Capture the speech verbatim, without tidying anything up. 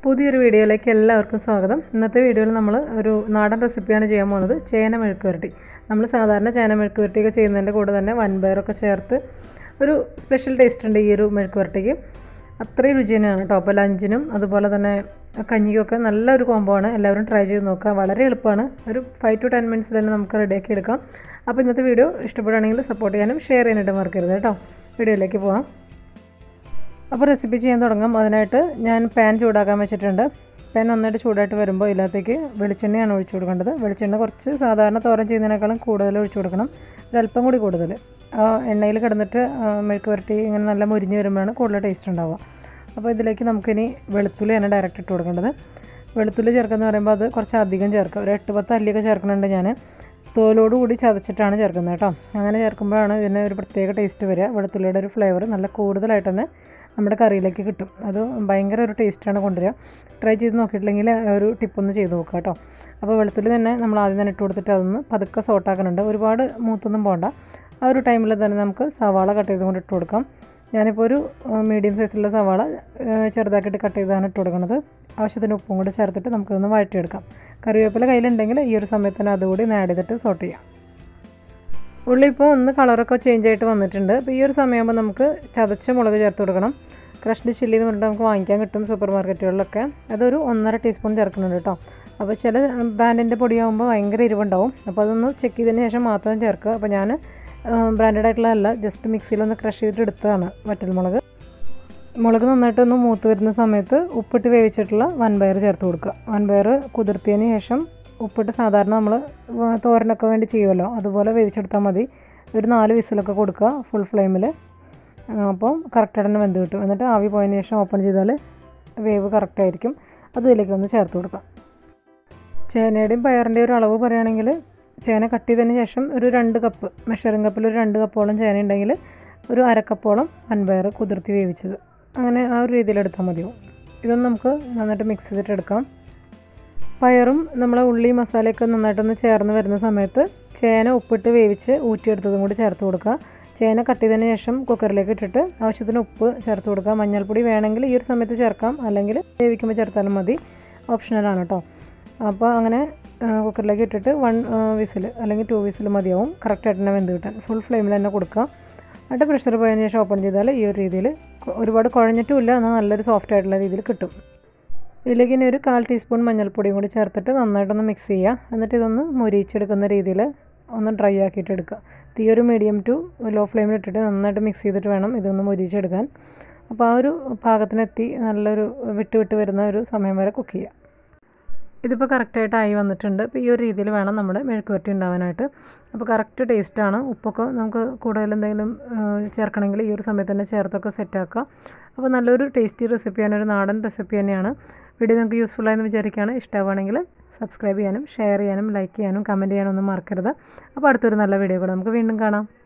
പുതിയൊരു വീഡിയോയിലേക്ക് എല്ലാവർക്കും സ്വാഗതം. ഇന്നത്തെ വീഡിയോയിൽ നമ്മൾ ഒരു നാടൻ റെസിപ്പിയാണ് ചെയ്യാൻ പോകുന്നത്, ചേന മെഴുക്കുവരട്ടി. നമ്മൾ സാധാരണ ചേന മെഴുക്കുവരട്ടിയൊക്കെ ചെയ്യുന്നതിൻ്റെ കൂടെ തന്നെ വൻപയറൊക്കെ ചേർത്ത് ഒരു സ്പെഷ്യൽ ടേസ്റ്റ് ഉണ്ട് ഈ ഒരു മെഴുക്കുവരട്ടിക്ക്. അത്രയും രുചി തന്നെയാണ് കേട്ടോ. അപ്പോൾ ലഞ്ചിനും അതുപോലെ തന്നെ കഞ്ഞിക്കൊക്കെ നല്ലൊരു കോംബോ ആണ്. എല്ലാവരും ട്രൈ ചെയ്ത് നോക്കുക. വളരെ എളുപ്പമാണ്. ഒരു ഫൈവ് ടു ടെൻ മിനിറ്റ്സിൽ തന്നെ നമുക്ക് റെഡിയാക്കി എടുക്കാം. അപ്പോൾ ഇന്നത്തെ വീഡിയോ ഇഷ്ടപ്പെടുകയാണെങ്കിൽ സപ്പോർട്ട് ചെയ്യാനും ഷെയർ ചെയ്യാനായിട്ട് മറക്കരുത് കേട്ടോ. വീഡിയോയിലേക്ക് പോകാം. അപ്പോൾ റെസിപ്പി ചെയ്യാൻ തുടങ്ങാം. അതിനായിട്ട് ഞാൻ പാൻ ചൂടാക്കാൻ വെച്ചിട്ടുണ്ട്. പാൻ നന്നായിട്ട് ചൂടായിട്ട് വരുമ്പോൾ ഇതിനകത്തേക്ക് വെളിച്ചെണ്ണയാണ് ഒഴിച്ചു കൊടുക്കേണ്ടത്. വെളിച്ചെണ്ണ കുറച്ച് സാധാരണ തോരൻ ചെയ്യുന്നതിനേക്കാളും കൂടുതൽ ഒഴിച്ചു കൊടുക്കണം, ഒരല്പം കൂടി കൂടുതൽ. ആ എണ്ണയിൽ കിടന്നിട്ട് മെഴുക്ക് പുരട്ടി ഇങ്ങനെ നല്ല മുരിഞ്ഞ് വരുമ്പോഴാണ് കൂടുതൽ ടേസ്റ്റ് ഉണ്ടാവുക. അപ്പോൾ ഇതിലേക്ക് നമുക്കിനി വെളുത്തുള്ളിയാണ് ഡയറക്റ്റ് ഇട്ട് കൊടുക്കേണ്ടത്. വെളുത്തുള്ളി ചേർക്കുന്നത് പറയുമ്പോൾ അത് കുറച്ച് അധികം ചേർക്കുക. ഒരു എട്ട് പത്ത് അല്ലിയൊക്കെ ചേർക്കുന്നുണ്ട് ഞാൻ. തോലോട് കൂടി ചതച്ചിട്ടാണ് ചേർക്കുന്നത് കേട്ടോ. അങ്ങനെ ചേർക്കുമ്പോഴാണ് ഇതിന് ഒരു പ്രത്യേക ടേസ്റ്റ് വരിക. വെളുത്തുള്ളിയുടെ ഒരു ഫ്ലേവർ നല്ല കൂടുതലായിട്ട് തന്നെ നമ്മുടെ കറിയിലേക്ക് കിട്ടും. അത് ഭയങ്കര ഒരു ടേസ്റ്റാണ് കൊണ്ടുവരിക. ട്രൈ ചെയ്ത് നോക്കിയിട്ടില്ലെങ്കിൽ ഒരു ടിപ്പൊന്ന് ചെയ്ത് നോക്കുക കേട്ടോ. അപ്പോൾ വെളുത്തുള്ളി തന്നെ നമ്മൾ ആദ്യം തന്നെ ഇട്ട് കൊടുത്തിട്ട് അതൊന്ന് പതുക്കെ സോട്ടാക്കുന്നുണ്ട്. ഒരുപാട് മൂത്തൊന്നും പോകണ്ട. ആ ഒരു ടൈമിൽ തന്നെ നമുക്ക് സവാള കട്ട് ചെയ്തുകൊണ്ട് ഇട്ട് കൊടുക്കാം. ഞാനിപ്പോൾ ഒരു മീഡിയം സൈസിലുള്ള സവാള ചെറുതാക്കിയിട്ട് കട്ട് ചെയ്താണ് ഇട്ട് കൊടുക്കുന്നത്. ആവശ്യത്തിന് ഉപ്പും കൂടി ചേർത്തിട്ട് നമുക്കൊന്ന് വഴറ്റിയെടുക്കാം. കറിവേപ്പില കയ്യിലുണ്ടെങ്കിൽ ഈ ഒരു സമയത്ത് തന്നെ അതുകൂടി ഒന്ന് ആഡ് ചെയ്തിട്ട് സോട്ട് ചെയ്യാം. ഉള്ളി ഇപ്പോൾ ഒന്ന് കളറൊക്കെ ചേഞ്ച് ആയിട്ട് വന്നിട്ടുണ്ട്. അപ്പോൾ ഈ ഒരു സമയമാകുമ്പോൾ നമുക്ക് ചതച്ച മുളക് ചേർത്ത് കൊടുക്കണം. ക്രഷ്ഡ് ചില്ലി എന്ന് പറഞ്ഞിട്ട് നമുക്ക് വാങ്ങിക്കാൻ കിട്ടും സൂപ്പർ മാർക്കറ്റുകളിലൊക്കെ. അതൊരു ഒന്നര ടീസ്പൂൺ ചേർക്കുന്നുണ്ട് കേട്ടോ. അപ്പോൾ ചില ബ്രാൻഡിൻ്റെ പൊടിയാകുമ്പോൾ ഭയങ്കര എരിവുണ്ടാവും. അപ്പോൾ അതൊന്ന് ചെക്ക് ചെയ്തതിന് ശേഷം മാത്രം ചേർക്കുക. അപ്പോൾ ഞാൻ ബ്രാൻഡഡ് ആയിട്ടുള്ളതല്ല, ജസ്റ്റ് മിക്സിയിലൊന്ന് ക്രഷ് ചെയ്തിട്ട് എടുത്തതാണ് വറ്റൽമുളക്. മുളക് നന്നായിട്ടൊന്ന് മൂത്ത് വരുന്ന സമയത്ത് ഉപ്പിട്ട് വേവിച്ചിട്ടുള്ള വൻപയർ ചേർത്ത് കൊടുക്കുക. വൻപയർ കുതിർത്തിയതിന് ശേഷം ഉപ്പിട്ട് സാധാരണ നമ്മൾ തോരനൊക്കെ വേണ്ടി ചെയ്യുമല്ലോ, അതുപോലെ വേവിച്ചെടുത്താൽ മതി. ഒരു നാല് വിസിലൊക്കെ കൊടുക്കുക ഫുൾ ഫ്ലെയിമിൽ. അപ്പോൾ കറക്റ്റായിട്ട് തന്നെ വെന്ത് കിട്ടും. എന്നിട്ട് ആവി പോയതിന് ശേഷം ഓപ്പൺ ചെയ്താൽ വേവ് കറക്റ്റായിരിക്കും. അത് ഇതിലേക്ക് ഒന്ന് ചേർത്ത് കൊടുക്കാം. ചേനയുടെയും പയറിൻ്റെയും ഒരു അളവ് പറയുകയാണെങ്കിൽ ചേന കട്ട് ചെയ്തതിന് ശേഷം ഒരു രണ്ട് കപ്പ് മെഷറിംഗ് കപ്പിൽ ഒരു രണ്ട് കപ്പോളം ചേന ഉണ്ടെങ്കിൽ ഒരു അരക്കപ്പോളം വൻപയർ കുതിർത്തി വേവിച്ചത്, അങ്ങനെ ആ ഒരു രീതിയിൽ എടുത്താൽ മതിയാവും. ഇതൊന്ന് നമുക്ക് നന്നായിട്ട് മിക്സ് ചെയ്തിട്ട് എടുക്കാം. പയറും നമ്മളെ ഉള്ളി മസാലയൊക്കെ നന്നായിട്ടൊന്ന് ചേർന്ന് വരുന്ന സമയത്ത് ചേന ഉപ്പിട്ട് വേവിച്ച് ഊറ്റിയെടുത്തതും കൂടി ചേർത്ത് കൊടുക്കുക. ചേന കട്ട് ചെയ്തതിന് ശേഷം കുക്കറിലേക്ക് ഇട്ടിട്ട് ആവശ്യത്തിന് ഉപ്പ് ചേർത്ത് കൊടുക്കുക. മഞ്ഞൾപ്പൊടി വേണമെങ്കിൽ ഈ ഒരു സമയത്ത് ചേർക്കാം, അല്ലെങ്കിൽ വേവിക്കുമ്പോൾ ചേർത്താലും മതി, ഓപ്ഷണലാണ് കേട്ടോ. അപ്പോൾ അങ്ങനെ കുക്കറിലേക്ക് ഇട്ടിട്ട് വൺ വിസിൽ അല്ലെങ്കിൽ ടു വിസിൽ മതിയാവും കറക്റ്റായിട്ട് തന്നെ വെന്ത് കിട്ടാൻ. ഫുൾ ഫ്ലെയിമിൽ തന്നെ കൊടുക്കുക. എന്നിട്ട് പ്രഷർ പോയതിന് ശേഷം ഓപ്പൺ ചെയ്താൽ ഈ ഒരു രീതിയിൽ ഒരുപാട് കുഴഞ്ഞിട്ടുമില്ല, എന്നാൽ നല്ലൊരു സോഫ്റ്റ് ആയിട്ടുള്ള രീതിയിൽ കിട്ടും. ഇതിലേക്ക് ഇനി ഒരു കാൽ ടീസ്പൂൺ മഞ്ഞൾപ്പൊടിയും കൂടി ചേർത്തിട്ട് നന്നായിട്ടൊന്ന് മിക്സ് ചെയ്യുക. എന്നിട്ട് ഇതൊന്ന് മുരിച്ചെടുക്കുന്ന രീതിയിൽ ഒന്ന് ഡ്രൈ ആക്കിയിട്ട് എടുക്കുക. തീ ഒരു മീഡിയം ടു ലോ ഫ്ലെയിമിൽ ഇട്ടിട്ട് നന്നായിട്ട് മിക്സ് ചെയ്തിട്ട് വേണം ഇതൊന്ന് മുരിച്ചെടുക്കാൻ. അപ്പോൾ ആ ഒരു പാകത്തിനെത്തി നല്ലൊരു വിട്ട് വിട്ട് വരുന്ന ഒരു സമയം വരെ കുക്ക് ചെയ്യുക. ഇതിപ്പോൾ കറക്റ്റായിട്ട് ആയി വന്നിട്ടുണ്ട്. അപ്പോൾ ഈ ഒരു രീതിയിൽ വേണം നമ്മുടെ മെഴുക്കുവരട്ടി ഉണ്ടാവാനായിട്ട്. അപ്പോൾ കറക്റ്റ് ടേസ്റ്റാണ്. ഉപ്പൊക്കെ നമുക്ക് കൂടുതൽ എന്തെങ്കിലും ചേർക്കണമെങ്കിൽ ഈ ഒരു സമയത്ത് തന്നെ ചേർത്തൊക്കെ സെറ്റാക്കുക. അപ്പോൾ നല്ലൊരു ടേസ്റ്റി റെസിപ്പിയാണ്, ഒരു നാടൻ റെസിപ്പി തന്നെയാണ്. വീഡിയോ നിങ്ങൾക്ക് യൂസ്ഫുള്ളായെന്ന് വിചാരിക്കുകയാണ്. ഇഷ്ടമാണെങ്കിൽ സബ്സ്ക്രൈബ് ചെയ്യാനും ഷെയർ ചെയ്യാനും ലൈക്ക് ചെയ്യാനും കമൻറ്റ് ചെയ്യാനും ഒന്നും മറക്കരുത്. അപ്പോൾ അടുത്തൊരു നല്ല വീഡിയോ കൂടെ നമുക്ക് വീണ്ടും കാണാം.